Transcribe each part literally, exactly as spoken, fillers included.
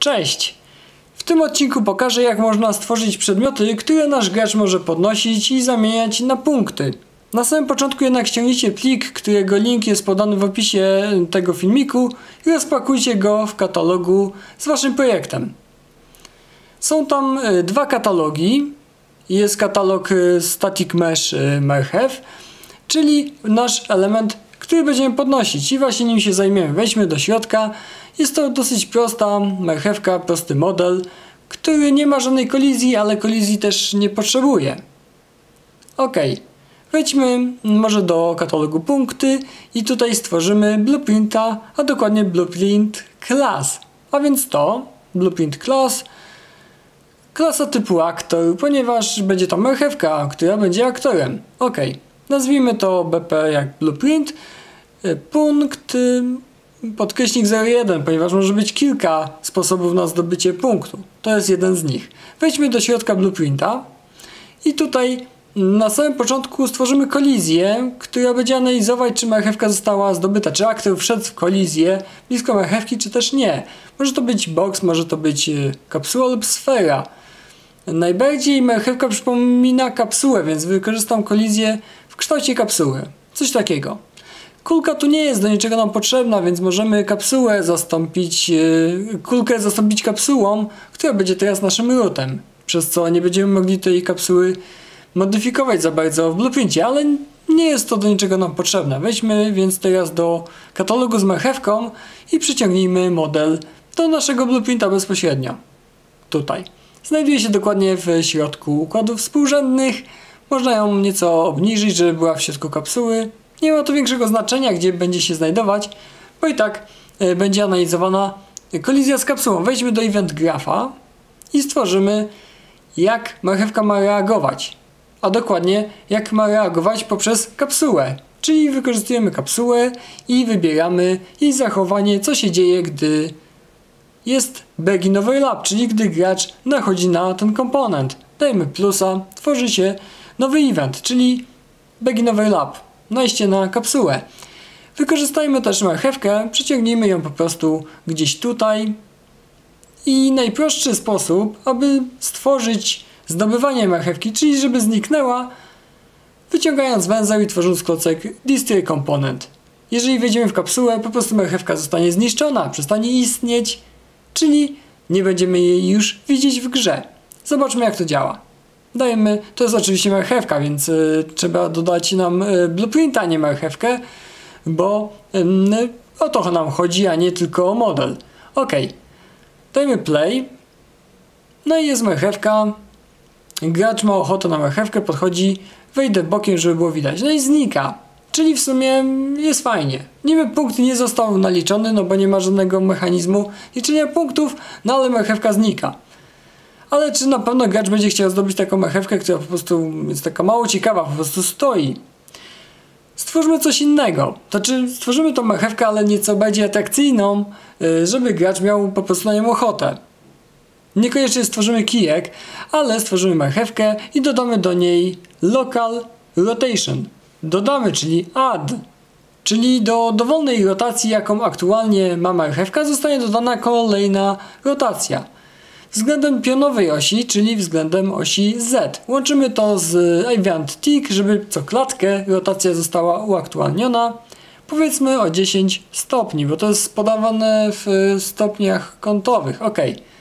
Cześć! W tym odcinku pokażę, jak można stworzyć przedmioty, które nasz gracz może podnosić i zamieniać na punkty. Na samym początku jednak ściągnijcie plik, którego link jest podany w opisie tego filmiku i rozpakujcie go w katalogu z waszym projektem. Są tam dwa katalogi. Jest katalog Static Mesh Marchew, czyli nasz element, który będziemy podnosić i właśnie nim się zajmiemy. Wejdźmy do środka. Jest to dosyć prosta marchewka, prosty model, który nie ma żadnej kolizji, ale kolizji też nie potrzebuje. Ok, wejdźmy może do katalogu punkty i tutaj stworzymy blueprinta, a dokładnie blueprint class. A więc to blueprint class, klasa typu aktor, ponieważ będzie to marchewka, która będzie aktorem. Ok, nazwijmy to B P jak blueprint, punkt, podkreśnik zero jeden, ponieważ może być kilka sposobów na zdobycie punktu. To jest jeden z nich. Wejdźmy do środka blueprinta i tutaj na samym początku stworzymy kolizję, która będzie analizować, czy marchewka została zdobyta, czy aktor wszedł w kolizję blisko marchewki, czy też nie. Może to być box, może to być kapsuła lub sfera. Najbardziej marchewka przypomina kapsułę, więc wykorzystam kolizję w kształcie kapsuły. Coś takiego. Kulka tu nie jest do niczego nam potrzebna, więc możemy kapsułę zastąpić, yy, kulkę zastąpić kapsułą, która będzie teraz naszym rootem, przez co nie będziemy mogli tej kapsuły modyfikować za bardzo w blueprincie, ale nie jest to do niczego nam potrzebne. Wejdźmy więc teraz do katalogu z marchewką i przyciągnijmy model do naszego blueprinta bezpośrednio. Tutaj. Znajduje się dokładnie w środku układów współrzędnych. Można ją nieco obniżyć, żeby była w środku kapsuły. Nie ma to większego znaczenia, gdzie będzie się znajdować, bo i tak y, będzie analizowana kolizja z kapsułą. Wejdźmy do Event Grapha i stworzymy, jak marchewka ma reagować. A dokładnie, jak ma reagować poprzez kapsułę. Czyli wykorzystujemy kapsułę i wybieramy jej zachowanie, co się dzieje, gdy jest begin overlap, czyli gdy gracz nachodzi na ten komponent. Dajemy plusa, tworzy się nowy event, czyli begin overlap. Najście na kapsułę. Wykorzystajmy też marchewkę, przyciągnijmy ją po prostu gdzieś tutaj. I najprostszy sposób, aby stworzyć zdobywanie marchewki, czyli żeby zniknęła, wyciągając węzeł i tworząc klocek Destroy Component. Jeżeli wejdziemy w kapsułę, po prostu marchewka zostanie zniszczona, przestanie istnieć, czyli nie będziemy jej już widzieć w grze. Zobaczmy, jak to działa. Dajemy, to jest oczywiście marchewka, więc y, trzeba dodać nam y, blueprinta, a nie marchewkę, bo y, o to nam chodzi, a nie tylko o model. Ok, dajmy play, no i jest marchewka, gracz ma ochotę na marchewkę, podchodzi, wejdę bokiem, żeby było widać, no i znika, czyli w sumie jest fajnie. Niby punkt nie został naliczony, no bo nie ma żadnego mechanizmu liczenia punktów, no ale marchewka znika. Ale czy na pewno gracz będzie chciał zdobyć taką marchewkę, która po prostu jest taka mało ciekawa, po prostu stoi? Stwórzmy coś innego. To znaczy stworzymy tą marchewkę, ale nieco bardziej atrakcyjną, żeby gracz miał po prostu na nią ochotę. Niekoniecznie stworzymy kijek, ale stworzymy marchewkę i dodamy do niej local rotation. Dodamy, czyli add. Czyli do dowolnej rotacji, jaką aktualnie ma marchewka, zostanie dodana kolejna rotacja. Względem pionowej osi, czyli względem osi Z. Łączymy to z event tick, żeby co klatkę rotacja została uaktualniona. Powiedzmy o dziesięć stopni, bo to jest podawane w stopniach kątowych. Ok.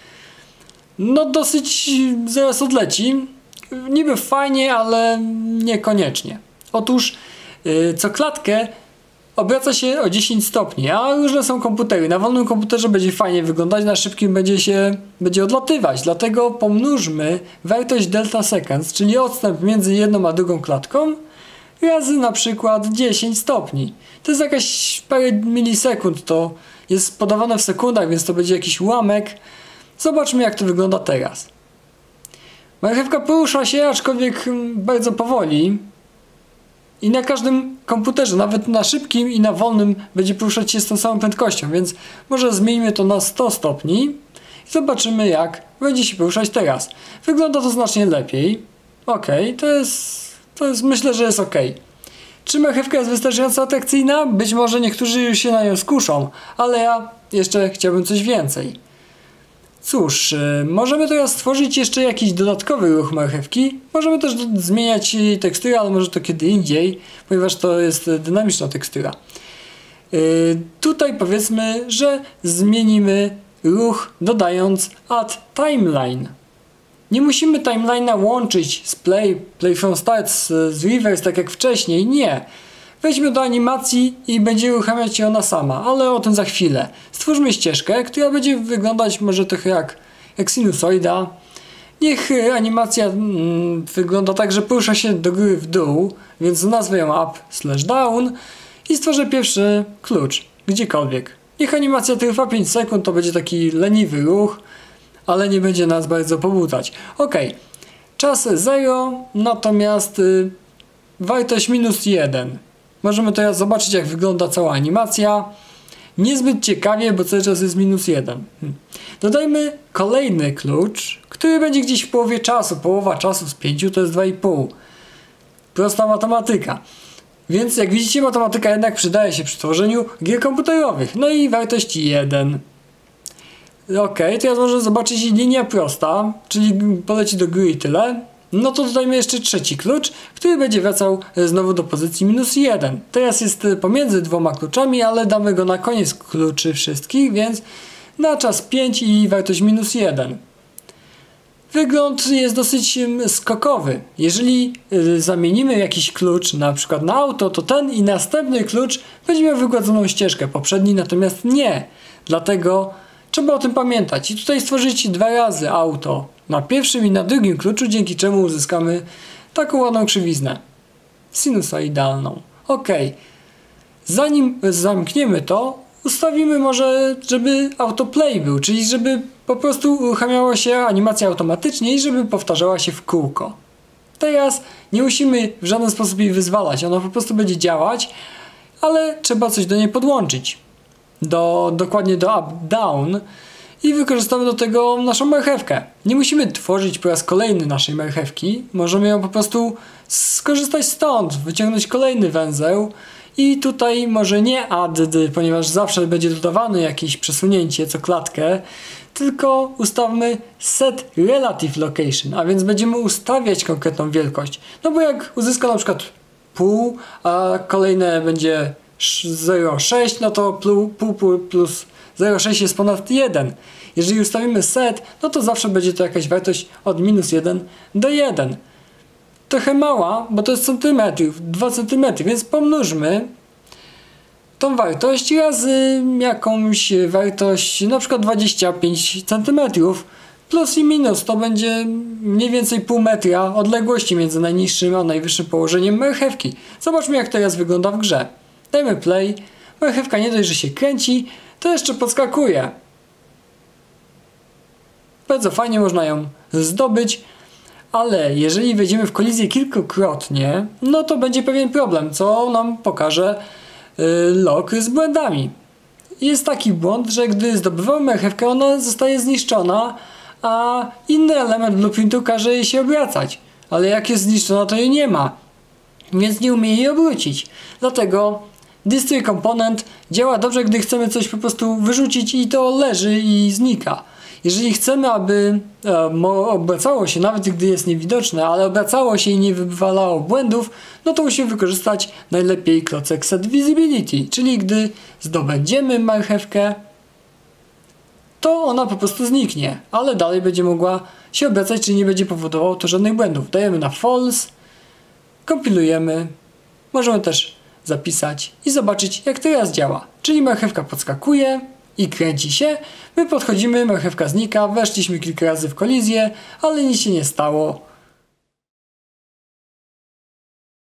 No dosyć zaraz odleci. Niby fajnie, ale niekoniecznie. Otóż yy, co klatkę obraca się o dziesięć stopni, a różne są komputery. Na wolnym komputerze będzie fajnie wyglądać, na szybkim będzie się będzie odlatywać. Dlatego pomnóżmy wartość delta seconds, czyli odstęp między jedną a drugą klatką, razy na przykład dziesięć stopni. To jest jakaś parę milisekund, to jest podawane w sekundach, więc to będzie jakiś ułamek. Zobaczmy, jak to wygląda teraz. Marchewka porusza się, aczkolwiek bardzo powoli. I na każdym komputerze, nawet na szybkim i na wolnym, będzie poruszać się z tą samą prędkością, więc może zmieńmy to na sto stopni i zobaczymy, jak będzie się poruszać teraz. Wygląda to znacznie lepiej. Ok, to jest, to jest, myślę, że jest ok. Czy marchewka jest wystarczająco atrakcyjna? Być może niektórzy już się na nią skuszą, ale ja jeszcze chciałbym coś więcej. Cóż, yy, możemy teraz stworzyć jeszcze jakiś dodatkowy ruch marchewki. Możemy też do, zmieniać jej teksturę, ale może to kiedy indziej, ponieważ to jest dynamiczna tekstura. Yy, tutaj powiedzmy, że zmienimy ruch dodając add timeline. Nie musimy timeline'a łączyć z play, play from start, z, z reverse tak jak wcześniej, nie. Wejdźmy do animacji i będzie uruchamiać się ona sama, ale o tym za chwilę. Stwórzmy ścieżkę, która będzie wyglądać może trochę jak, jak sinusoida. Niech animacja mm, wygląda tak, że porusza się do góry w dół, więc nazwę ją up slash down i stworzę pierwszy klucz, gdziekolwiek. Niech animacja trwa pięć sekund, to będzie taki leniwy ruch, ale nie będzie nas bardzo pobudzać. Ok, czas zero, natomiast y, wartość minus jeden. Możemy teraz zobaczyć, jak wygląda cała animacja. Niezbyt ciekawie, bo cały czas jest minus jeden. Hmm. Dodajmy kolejny klucz, który będzie gdzieś w połowie czasu. Połowa czasu z pięciu to jest dwa i pół. Prosta matematyka. Więc jak widzicie, matematyka jednak przydaje się przy tworzeniu gier komputerowych. No i wartość jeden. Ok, teraz można zobaczyć linia prosta, czyli poleci do góry i tyle. No to dodajmy jeszcze trzeci klucz, który będzie wracał znowu do pozycji minus jeden. Teraz jest pomiędzy dwoma kluczami, ale damy go na koniec kluczy wszystkich, więc na czas pięć i wartość minus jeden. Wygląd jest dosyć skokowy. Jeżeli zamienimy jakiś klucz na przykład na auto, to ten i następny klucz będzie miał wygładzoną ścieżkę, poprzedni natomiast nie. Dlatego trzeba o tym pamiętać i tutaj stworzyć dwa razy auto na pierwszym i na drugim kluczu, dzięki czemu uzyskamy taką ładną krzywiznę sinusoidalną. Ok, zanim zamkniemy to, ustawimy może, żeby autoplay był, czyli żeby po prostu uruchamiała się animacja automatycznie i żeby powtarzała się w kółko. Teraz nie musimy w żaden sposób jej wyzwalać, ona po prostu będzie działać, ale trzeba coś do niej podłączyć. Do, dokładnie do up, down i wykorzystamy do tego naszą marchewkę. Nie musimy tworzyć po raz kolejny naszej marchewki, możemy ją po prostu skorzystać stąd, wyciągnąć kolejny węzeł i tutaj może nie add, ponieważ zawsze będzie dodawane jakieś przesunięcie co klatkę, tylko ustawmy set relative location, a więc będziemy ustawiać konkretną wielkość. No bo jak uzyska na przykład pół, a kolejne będzie zero przecinek sześć, no to pół plus zero przecinek sześć jest ponad jeden. Jeżeli ustawimy set, no to zawsze będzie to jakaś wartość od minus jeden do jeden. Trochę mała, bo to jest centymetrów, dwa centymetry, więc pomnóżmy tą wartość razy jakąś wartość, na przykład dwadzieścia pięć centymetrów. Plus i minus to będzie mniej więcej pół metra odległości między najniższym a najwyższym położeniem marchewki. Zobaczmy, jak teraz wygląda w grze. Dajmy play. Marchewka nie dość, że się kręci, to jeszcze podskakuje. Bardzo fajnie można ją zdobyć, ale jeżeli wejdziemy w kolizję kilkukrotnie, no to będzie pewien problem, co nam pokaże yy, log z błędami. Jest taki błąd, że gdy zdobywamy marchewkę, ona zostaje zniszczona, a inny element blueprintu każe jej się obracać. Ale jak jest zniszczona, to jej nie ma, więc nie umie jej obrócić. Dlatego Destroy Component działa dobrze, gdy chcemy coś po prostu wyrzucić i to leży i znika. Jeżeli chcemy, aby e, obracało się, nawet gdy jest niewidoczne, ale obracało się i nie wywalało błędów, no to musimy wykorzystać najlepiej klocek Set Visibility, czyli gdy zdobędziemy marchewkę, to ona po prostu zniknie, ale dalej będzie mogła się obracać, czyli nie będzie powodowało to żadnych błędów. Dajemy na false, kompilujemy, możemy też zapisać i zobaczyć, jak teraz działa. Czyli marchewka podskakuje i kręci się, my podchodzimy, marchewka znika, weszliśmy kilka razy w kolizję, ale nic się nie stało.